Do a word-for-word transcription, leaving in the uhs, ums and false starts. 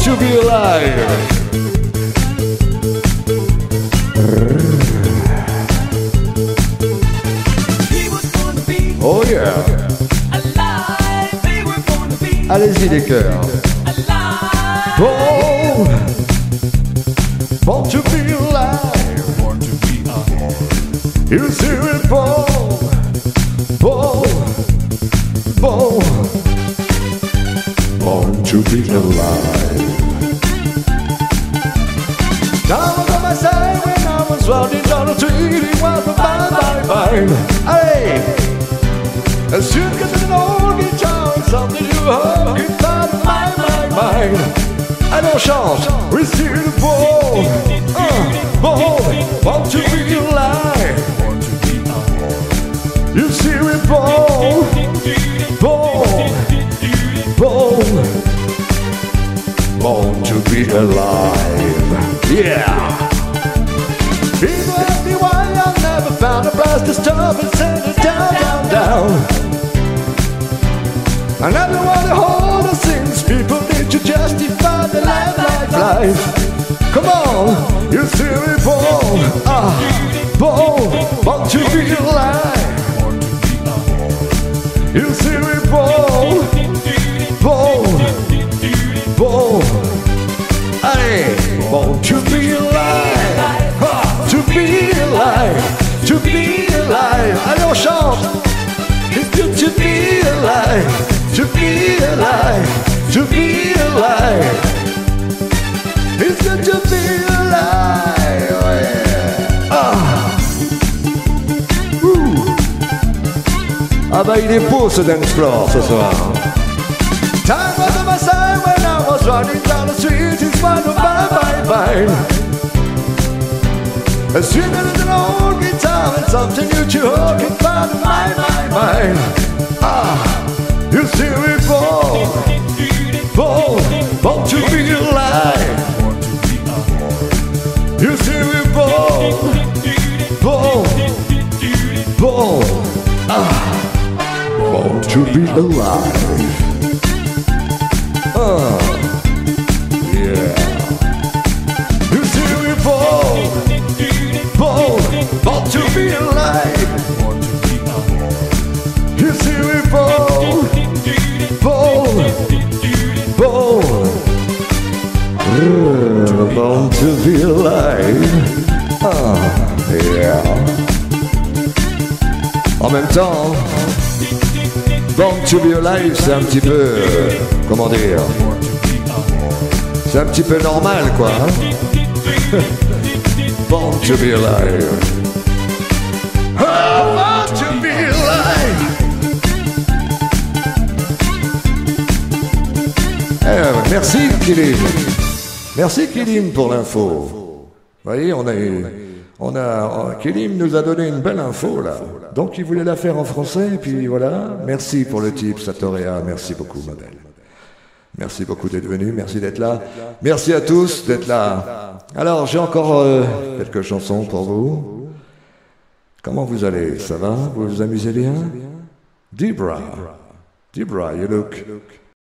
to be alive. Oh yeah. Allez-y les cœurs. Oh, born to be alive. Born to be alive. You see it, born, born, born, born to be alive. Now I was on my side when I was running down the street. It was a bye, bye, bye. Hey. As soon as an old guitar and something you heard, you thought of my, my mind. Allez, on chante. We see the ball, uh, ball, born to be alive. You see we ball, ball, ball, born to be alive. Yeah. People ask me why I never found a blast to stop and send it down, down, down. And everyone that hold us sings, people need to justify the life, life, life. Come on, you see me born, ah, born, born to be alive. You see me born, born, born, hey, born to be alive, ha, to be alive, to be alive. Allez, on chante. It's good to be alive. To be alive, to be alive. It's good to be alive. Oh yeah. Ah. Ouh. Ah bah il est beau ce dance floor ce soir. Time was on my side when I was running down the street. It's fine, bye, bye, bye. As soon as an old guitar and something new to hold can find my, my, mind. Ah. You see me born, born, born to be alive. You see me born, born, born, ah, born to be alive. Ah, yeah. You see me born, born, born to be alive. You see me born. Born, born, uh, born to be alive. Ah, yeah. En même temps, born to be alive, c'est un petit peu, euh, comment dire, c'est un petit peu normal, quoi. Hein? Born to be alive. Oh, born to be alive. Eh, merci Kilim. Merci Kilim pour l'info. Vous voyez, on a, on a, Kilim nous a donné une belle info là. Donc il voulait la faire en français et puis voilà. Merci pour le type Satorea. Merci beaucoup ma belle. Merci beaucoup d'être venu. Merci d'être là. Merci à tous d'être là. Alors j'ai encore euh, quelques chansons pour vous. Comment vous allez? Ça va? Vous vous amusez bien? Debra, Debra, you look